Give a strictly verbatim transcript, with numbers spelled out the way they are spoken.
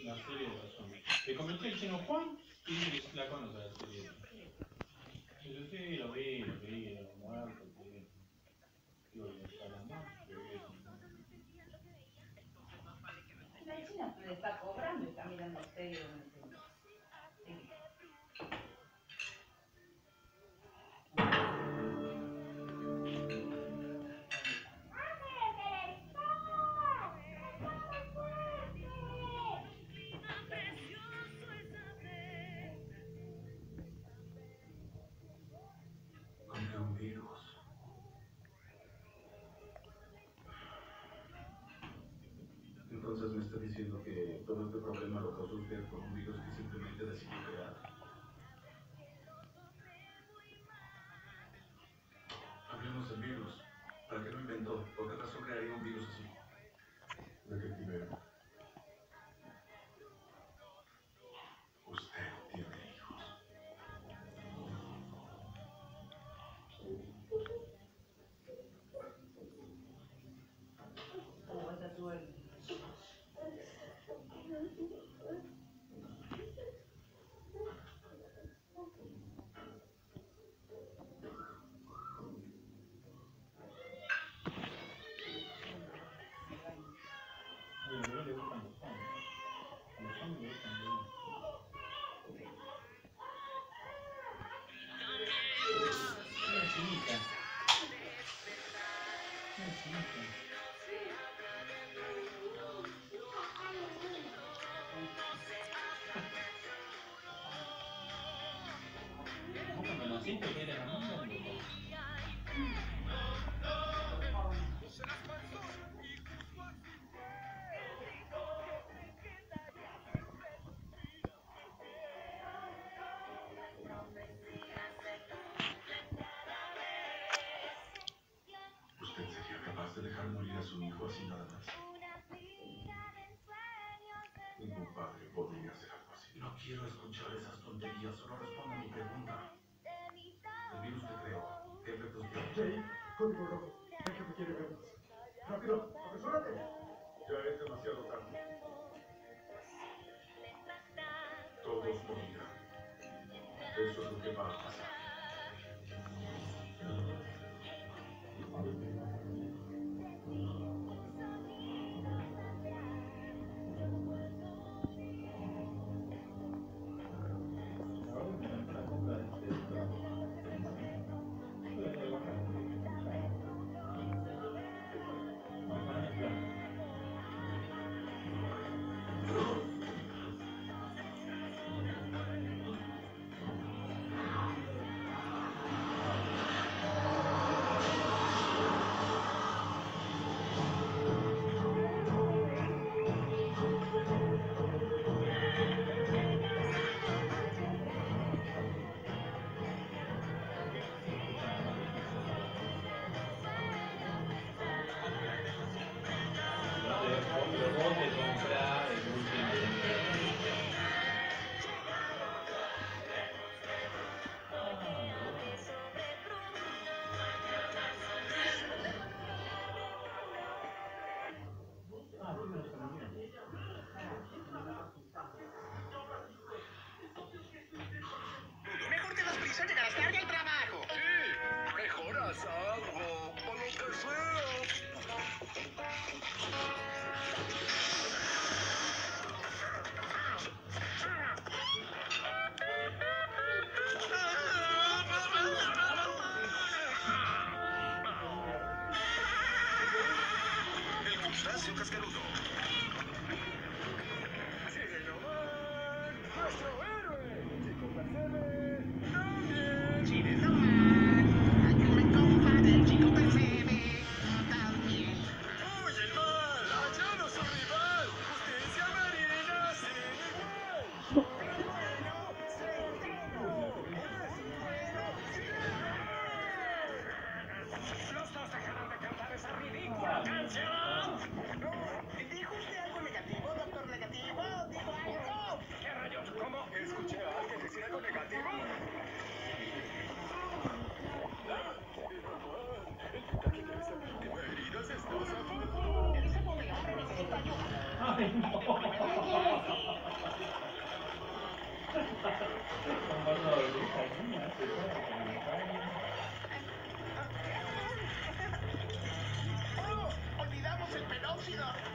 la serie de los zombies. Le comenté al chino Juan y dice que la conoce la serie. Y yo sí, lo vi, lo vi, lo muerto, sí. Digo, y está la muerte. La China le está cobrando y está mirando serio. Sí. Contra un virus. Entonces me está diciendo que todo este problema lo causó usted con un virus que simplemente decidió crear. Hablemos del virus. ¿Para qué lo inventó? ¿Por qué acaso crearía un virus así? Detective. Usted tiene hijos. ¿Cómo va a estar tú el... A los bebés le gustan los zombies. A los zombies le gustan los bebés. Una chinita. Una chinita. ¿Vos cuando naciste que eras la mujer? ¿Usted sería capaz de dejar morir a su hijo así nada más? Ningún padre podría hacer algo así. No quiero escuchar esas tonterías, solo responda a mi pregunta. El virus que creó, ¿qué efectos tiene? Jay, código rojo. El jefe quiere vernos. ¡Rápido! ¡Apresúrate! Ya es demasiado tarde. Todos morirán. Eso es lo que va a pasar. Vos te comprás el último. Ah, sí, me lo sabía. Mejor te das prisa, llegarás tarde al trabajo. Sí, mejoras algo, o lo que sea. El crustáceo cascarudo. Sigue nomás, nuestro héroe, Chico Percebe, también. Chile nomás. Yo me compadre, el chico percebe. También. ¡Uy, el mal! ¡Hallado su rival! ¡Justicia marina sin igual! ¡El bueno se acabó! ¡Es bueno siempre! Los dos dejaron de cantar esa ridícula canción. ¿Dijo usted algo negativo, doctor negativo? ¿Dijo algo? ¿Qué rayos? ¿Cómo? Escuché a alguien decir algo negativo. El Kentucky de esa víctima herida se está zafando. Ese pobre hombre necesita ayuda. Ay, no. velocidad.